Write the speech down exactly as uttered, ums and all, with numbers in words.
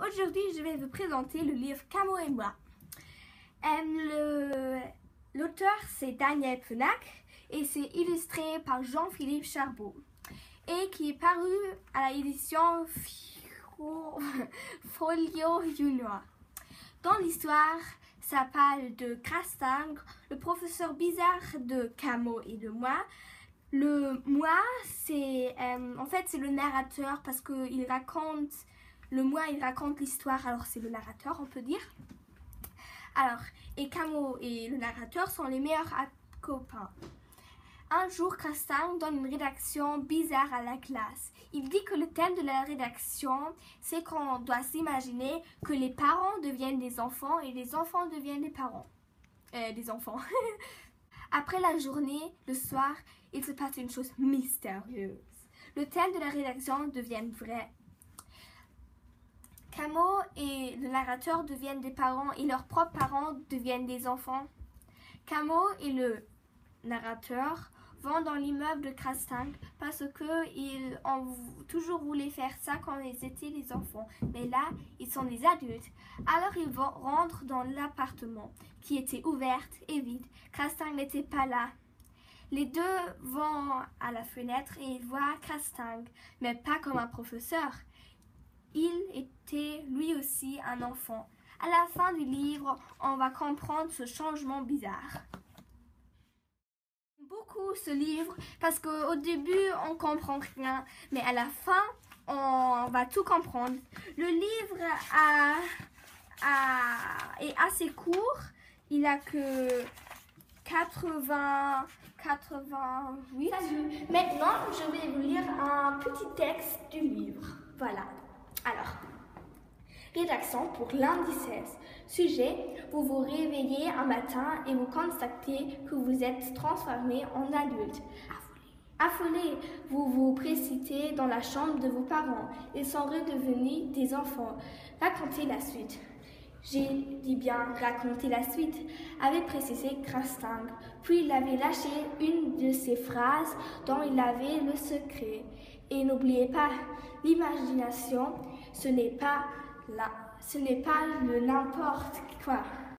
aujourd'hui, je vais vous présenter le livre Camo et moi. Euh, L'auteur, c'est Daniel Pfennack et c'est illustré par Jean-Philippe Charbot et qui est paru à l'édition Folio Junior. Dans l'histoire, ça parle de Krastang, le professeur bizarre de Camo et de moi. Le moi, c'est euh, en fait c'est le narrateur parce que il raconte le moi, il raconte l'histoire. Alors c'est le narrateur, on peut dire. Alors et Camo et le narrateur sont les meilleurs copains. Un jour, Krastang donne une rédaction bizarre à la classe. Il dit que le thème de la rédaction, c'est qu'on doit s'imaginer que les parents deviennent des enfants et les enfants deviennent des parents. Euh, des enfants. Après la journée, le soir, il se passe une chose mystérieuse. Le thème de la rédaction devient vrai. Camo et le narrateur deviennent des parents et leurs propres parents deviennent des enfants. Camo et le narrateur vont dans l'immeuble de Krastang parce qu'ils ont toujours voulu faire ça quand ils étaient des enfants. Mais là, ils sont des adultes. Alors ils vont rentrer dans l'appartement qui était ouvert et vide. Krastang n'était pas là. Les deux vont à la fenêtre et ils voient Krastang, mais pas comme un professeur. Il était lui aussi un enfant. À la fin du livre, on va comprendre ce changement bizarre. Beaucoup ce livre parce qu'au début on comprend rien, mais à la fin on va tout comprendre. Le livre a, a, est assez court, il a que quatre-vingts, quatre-vingt-huit. Maintenant je vais vous lire un petit texte du livre. Voilà. Alors, rédaction pour lundi seize. Sujet, vous vous réveillez un matin et vous constatez que vous êtes transformé en adulte. Affolé. Affolé, vous vous précipitez dans la chambre de vos parents. Ils sont redevenus des enfants. Racontez la suite. J'ai dit bien raconter la suite, avait précisé Krastang. Puis il avait lâché une de ces phrases dont il avait le secret. Et n'oubliez pas, l'imagination, ce n'est pas la, ce n'est pas le n'importe quoi.